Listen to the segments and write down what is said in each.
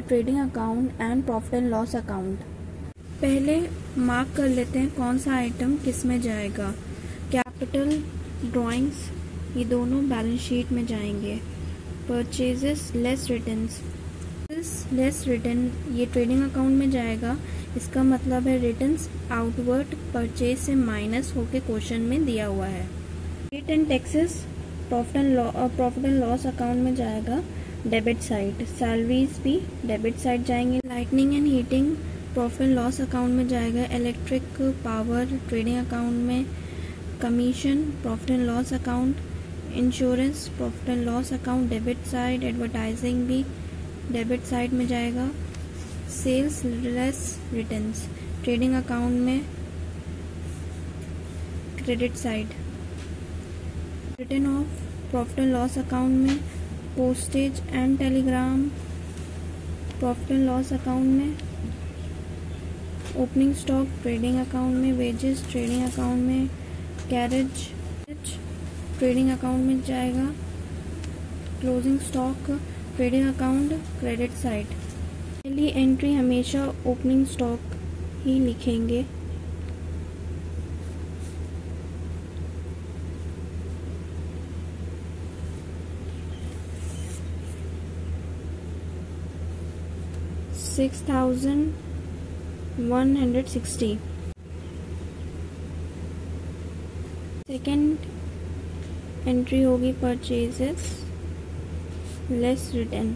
Trading account and profit and loss account. पहले mark कर लेते हैं कौन सा आइटम किस में जाएगा। कैपिटल, ड्राइंग्स, ये दोनों बैलेंस शीट में जाएंगे। Purchases less returns, less return ये ट्रेडिंग अकाउंट में जाएगा। इसका मतलब है रिटर्न्स आउटवर्ड परचेज से माइनस होके क्वेश्चन में दिया हुआ है। Rate and taxes profit and loss account में जाएगा, डेबिट साइड। सैलरीज भी डेबिट साइड जाएंगे। Lightning and heating profit and loss account में जाएगा। इलेक्ट्रिक पावर ट्रेडिंग अकाउंट में। Commission profit and loss account. Insurance profit and loss account debit side. Advertising भी debit side में जाएगा। Sales less returns trading account में, credit side. Return of profit and loss account में। Postage and telegram profit and loss account में। Opening stock trading account में। Wages trading account में। Carriage trading account में जाएगा। Closing stock trading account, credit side. पहली entry हमेशा opening stock ही लिखेंगे। $6,160। सेकेंड एंट्री होगी purchases less return.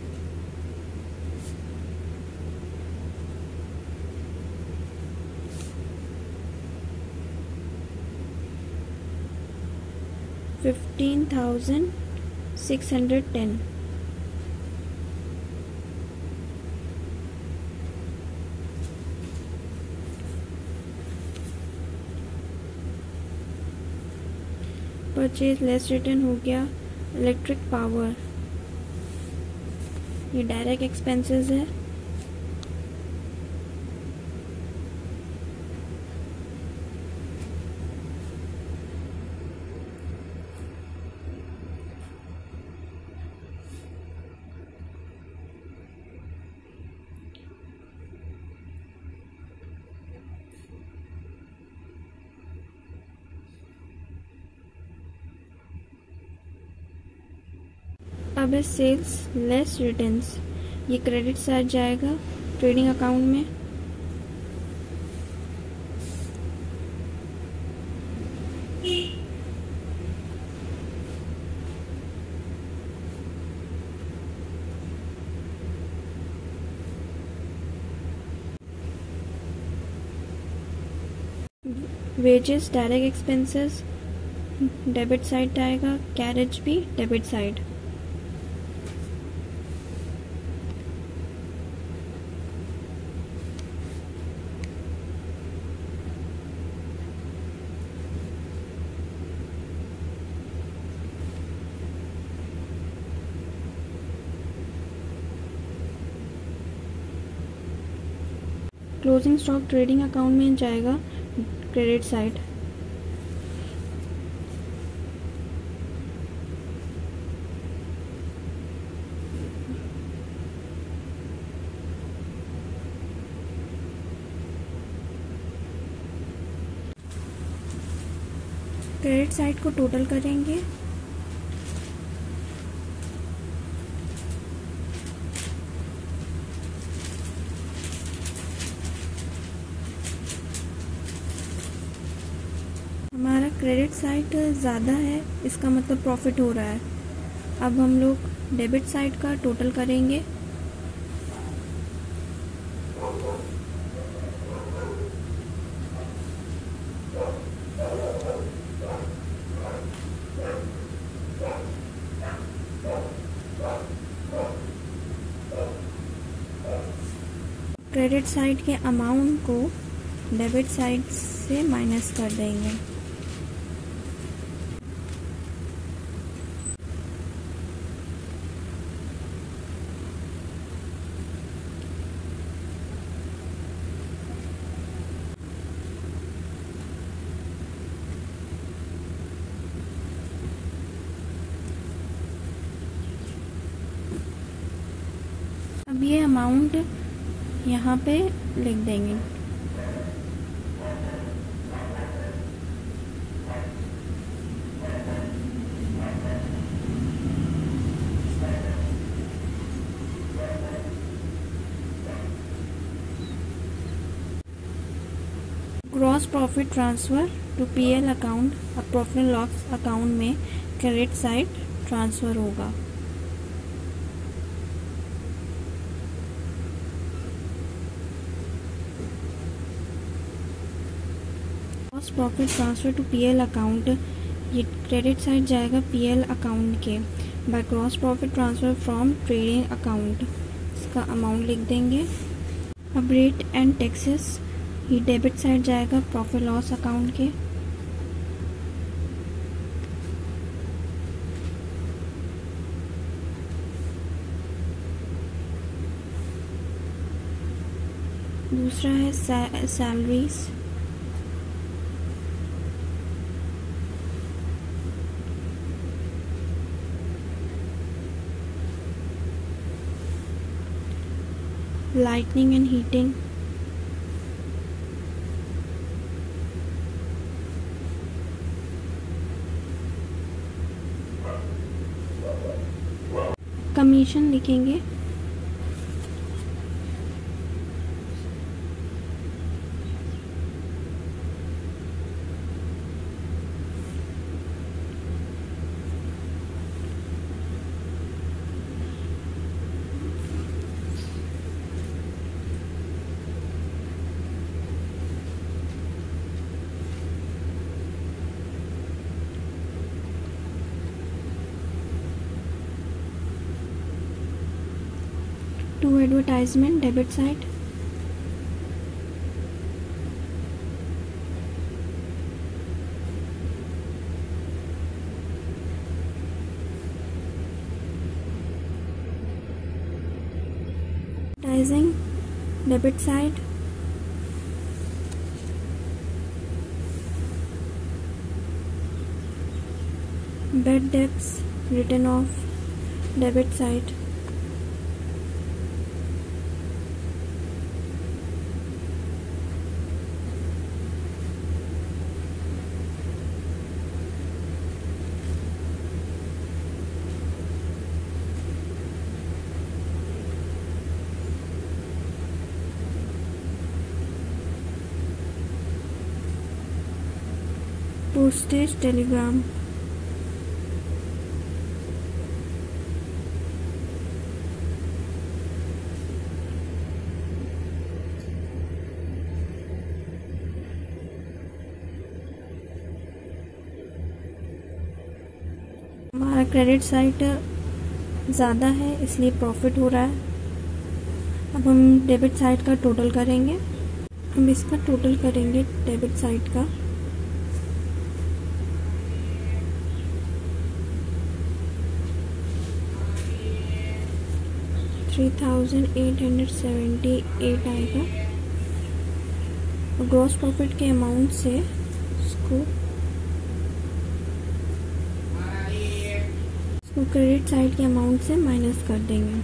$15,610। Purchase less return हो गया। इलेक्ट्रिक पावर ये डायरेक्ट एक्सपेंसेस है। अब है सेल्स लेस रिटर्न्स, ये क्रेडिट साइड जाएगा ट्रेडिंग अकाउंट में। Wages direct expenses debit side आएगा। कैरेज भी debit side. Closing stock trading account में जाएगा, क्रेडिट साइड। क्रेडिट साइड को टोटल करेंगे। हमारा क्रेडिट साइड ज़्यादा है, इसका मतलब प्रॉफिट हो रहा है। अब हम लोग डेबिट साइड का टोटल करेंगे। क्रेडिट साइड के अमाउंट को डेबिट साइड से माइनस कर देंगे। अब ये अमाउंट यहाँ पे लिख देंगे। Gross profit transfer to PL account और प्रॉफिट एंड लॉस अकाउंट में क्रेडिट साइड ट्रांसफ़र होगा। Gross profit transfer to PL account, ये क्रेडिट साइड जाएगा पीएल अकाउंट के। By gross profit transfer from trading account, इसका अमाउंट लिख देंगे। अब रेट एंड टैक्सेस, ये डेबिट साइड जाएगा प्रॉफिट लॉस अकाउंट के। दूसरा है salaries, lightning and heating, commission लिखेंगे। To advertisement, debit side. Advertising, debit side. Bad debts, return of, debit side. Postage, telegram. हमारा क्रेडिट साइड ज़्यादा है इसलिए प्रॉफिट हो रहा है। अब हम डेबिट साइड का टोटल करेंगे। हम इसका टोटल करेंगे डेबिट साइड का। $3,878 आएगा। और ग्रॉस प्रॉफिट के अमाउंट से इसको क्रेडिट साइड के अमाउंट से माइनस कर देंगे।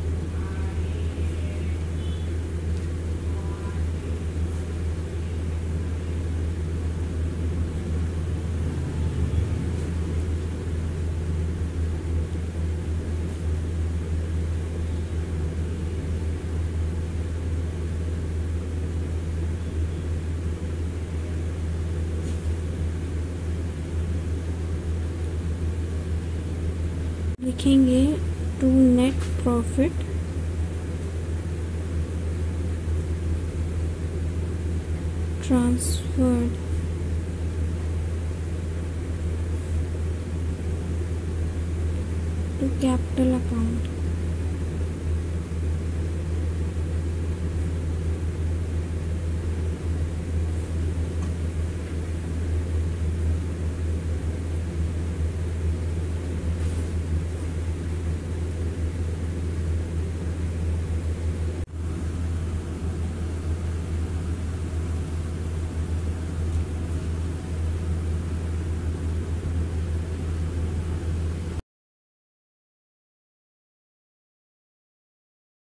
लिखेंगे to net profit transferred to capital account.